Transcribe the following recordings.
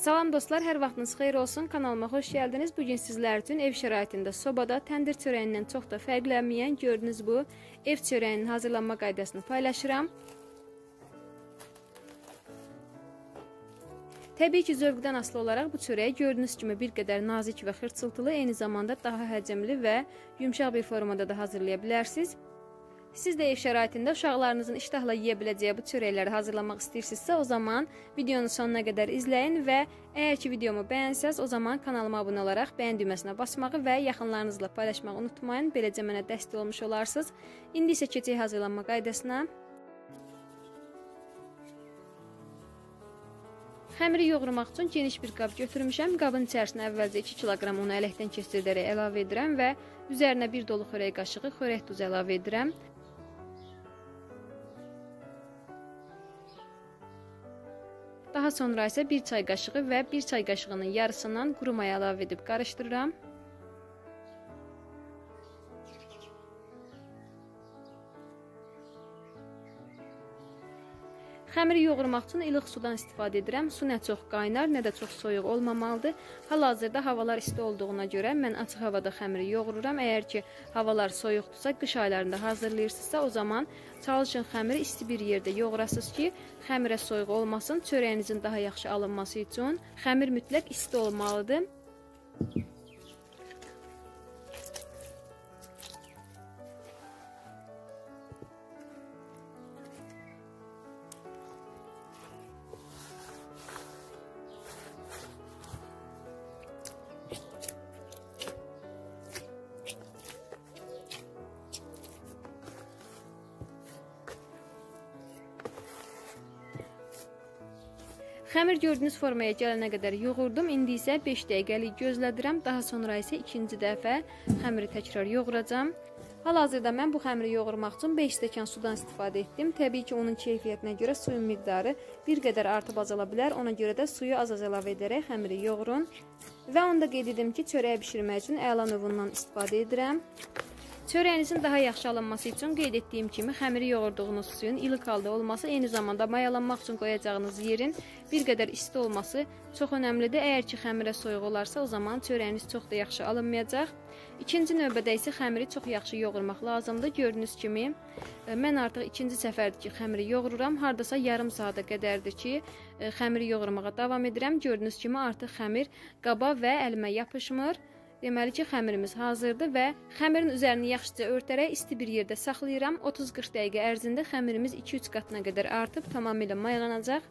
Salam dostlar, hər vaxtınız xeyir olsun. Kanalıma xoş gəldiniz. Bugün sizlər üçün ev şəraitində sobada təndir çörəyindən çox da fərqlənməyən, gördüyünüz bu ev çörəyinin hazırlanma qaydasını paylaşıram. Təbii ki, zövqdən asılı olaraq bu çörəyi gördüyünüz kimi bir qədər nazik və xırçıltılı, eyni zamanda daha həcmli və yumşaq bir formada da hazırlaya bilərsiniz. Siz də ev şəraitində uşaqlarınızın iştahla yeyə biləcəyi bu çörəkləri hazırlamaq istəyirsinizsə, o zaman videonun sonuna qədər izləyin və əgər ki videomu bəyənsəz, o zaman kanalıma abunə olaraq bəyən düyməsinə basmağı və yaxınlarınızla paylaşmağı unutmayın. Beləcə mənə dəstək olmuş olarsınız. İndi isə keçək hazırlanma qaydasına. Xəmiri yoğurmaq üçün geniş bir qab götürmüşəm. Qabın içərisinə əvvəlcə 2 kiloqram unu ələkdən keçirdərək əlavə edirəm və üzərinə 1 dolu xörək qaşığı xörək duzu əlavə edirəm. Daha sonra isə 1 çay qaşığı və 1 çay qaşığının yarısından quru maya əlavə edib qarışdırıram. Xəmiri yoğurmaq üçün ilıq sudan istifadə edirəm. Su nə çox qaynar, nə də çox soyuq olmamalıdır. Hal-hazırda havalar isti olduğuna görə mən açıq havada xəmiri yoğururam. Əgər ki havalar soyuqdursa, qış aylarında hazırlayırsınızsa, o zaman çalışın xəmiri isti bir yerdə yoğurasınız ki, xəmirə soyuq olmasın. Çörəyinizin daha yaxşı alınması üçün xəmir mütləq isti olmalıdır. Xəmir gördüyünüz formaya gələnə qədər yoğurdum. İndi isə 5 dəqiqəlik gözlədirəm. Daha sonra isə ikinci dəfə xəmiri təkrar yoğuracam. Hal-hazırda mən bu xəmiri yoğurmaq üçün 5 stəkan sudan istifadə etdim. Təbii ki, onun keyfiyyətinə görə suyun miqdarı bir qədər artıb azala bilər. Ona görə də suyu az-az əlavə edərək xəmiri yoğurun. Və onu da qeyd edim ki, çörəyi bişirmək üçün əla növündən istifadə edirəm. Çörəyinizin daha yaxşı alınması üçün qeyd etdiyim kimi xəmiri yoğurduğunuz suyun ilıq halda olması, eyni zamanda mayalanmaq üçün qoyacağınız yerin bir qədər isti olması çox önəmlidir. Əgər ki xəmirə soyuq olarsa, o zaman çörəyiniz çox da yaxşı alınmayacaq. İkinci növbədə isə xəmiri çox yaxşı yoğurmaq lazımdır. Gördüyünüz kimi mən artıq ikinci səfərdir ki xəmiri yoğururam. Hardasa yarım saata qədərdir ki xəmiri yoğurmağa davam edirəm. Gördüyünüz kimi artıq xəmir qaba və əlimə yapışmır. Deməli ki, xəmirimiz hazırdır və xəmirin üzərini yaxşıca örtərək isti bir yerdə saxlayıram. 30-40 dəqiqə ərzində xəmirimiz 2-3 qatına qədər artıb tamamilə mayalanacaq.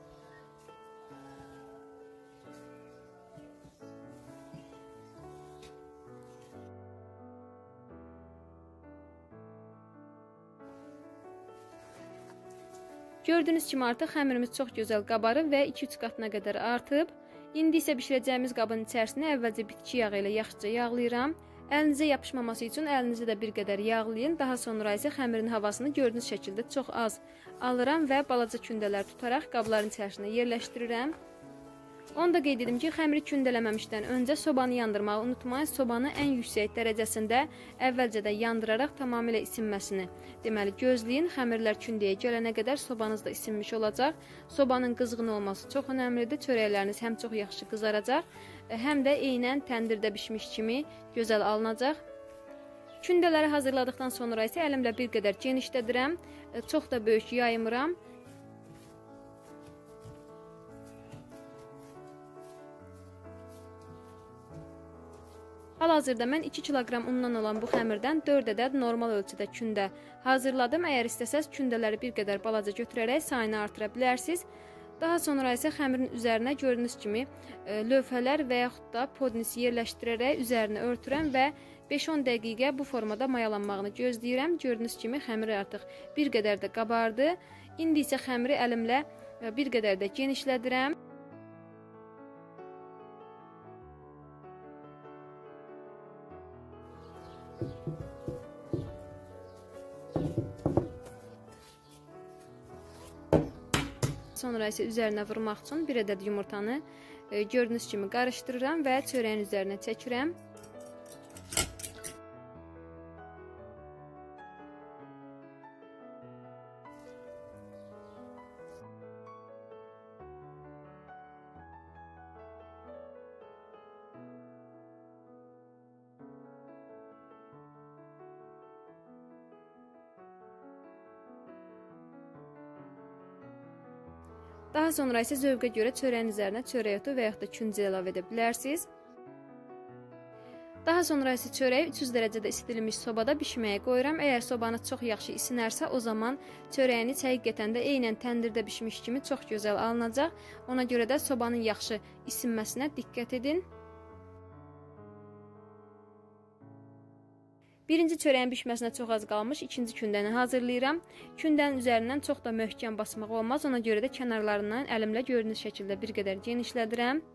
Gördüyünüz kimi artıq xəmirimiz çox gözəl qabarıb və 2-3 qatına qədər artıb. İndi isə bişirəcəyimiz qabın içərisinə əvvəlcə bitki yağı ilə yaxşıca yağlayıram. Əlinizə yapışmaması üçün əlinizi də bir qədər yağlayın. Daha sonra isə xəmirin havasını gördüyünüz şəkildə çox az alıram və balaca kündələr tutaraq qabların içərisinə yerləşdirirəm. Onu da qeyd edim ki, xəmiri kündələməmişdən öncə sobanı yandırmağı unutmayın. Sobanı ən yüksək dərəcəsində əvvəlcədə yandıraraq tamamilə isinməsini gözləyin. Xəmirlər kündəyə gələnə qədər sobanız da isinmiş olacaq. Sobanın qızğın olması çox önəmlidir. Çörəkləriniz həm çox yaxşı qızaracaq, həm də eynən təndirdə bişmiş kimi gözəl alınacaq. Kündələri hazırladıqdan sonra isə əlimlə bir qədər genişlədirəm. Çox da böyük yaymıram. Hal-hazırda mən 2 kiloqram undan olan bu xəmirdən 4 ədəd normal ölçüdə kündə hazırladım. Əgər istəsəz kündələri bir qədər balaca götürərək sayını artıra bilərsiniz. Daha sonra isə xəmirin üzərinə gördüyünüz kimi lövhələr və yaxud da podnis yerləşdirərək üzərini örtürəm və 5-10 dəqiqə bu formada mayalanmağını gözləyirəm. Gördüyünüz kimi xəmir artıq bir qədər də qabardı. İndi isə xəmiri əlimlə bir qədər də genişlədirəm. Sonra isə üzərinə vurmaq üçün bir ədəd yumurtanı gördüyünüz kimi qarışdırıram və çörəyin üzərinə çəkirəm. Daha sonra isə zövqə görə çörəyin üzərinə çörək otu və yaxud da küncə əlavə edə bilərsiniz. Daha sonra isə çörəyi 300 dərəcədə isidilmiş sobada bişməyə qoyuram. Əgər sobanız çox yaxşı isinərsə, o zaman çörəyiniz həqiqətən də eynən təndirdə bişmiş kimi çox gözəl alınacaq. Ona görə də sobanın yaxşı isinməsinə diqqət edin. Birinci çörəyin bişməsinə çox az qalmış, ikinci kündəni hazırlayıram. Kündənin üzərindən çox da möhkəm basmaq olmaz. Ona görə də kənarlarından əlimlə gördüyünüz şəkildə bir qədər genişlədirəm.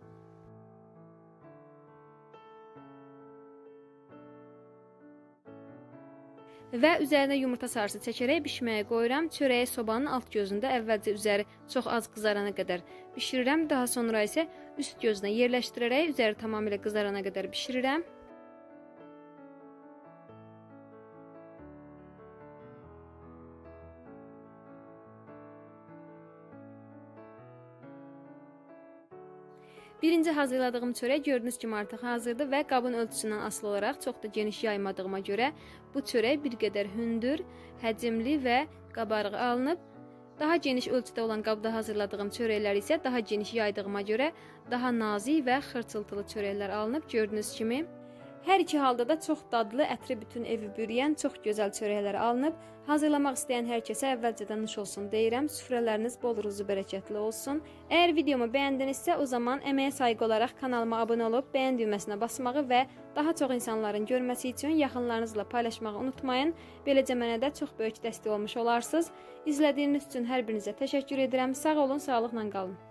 Və üzərinə yumurta sarısı çəkərək bişməyə qoyuram. Çörəyi sobanın alt gözündə əvvəlcə üzəri çox az qızarana qədər bişirirəm. Daha sonra isə üst gözünə yerləşdirərək üzəri tamamilə qızarana qədər bişirirəm. Birinci hazırladığım çörək gördüyünüz kimi artıq hazırdır və qabın ölçüsündən asılı olaraq çox da geniş yaymadığıma görə bu çörək bir qədər hündür, həcmli və qabarıq alınıb. Daha geniş ölçüdə olan qabda hazırladığım çörəklər isə daha geniş yaydığıma görə daha nazik və xırçıltılı çörəklər alınıb gördüyünüz kimi. Hər iki halda da çox dadlı, ətri bütün evi bürüyən çox gözəl çörəklər alınıb. Hazırlamaq istəyən hər kəsə əvvəlcədən nuş olsun deyirəm. Süfrələriniz bol ruzu bərəkətli olsun. Əgər videomu bəyəndinizsə, o zaman əməyə sayğı olaraq kanalıma abunə olub bəyən düyməsinə basmağı və daha çox insanların görməsi üçün yaxınlarınızla paylaşmağı unutmayın. Beləcə mənə də çox böyük dəstək olmuş olarsınız. İzlədiyiniz üçün hər birinizə təşəkkür edirəm. Sağ olun, sağlıqla qalın.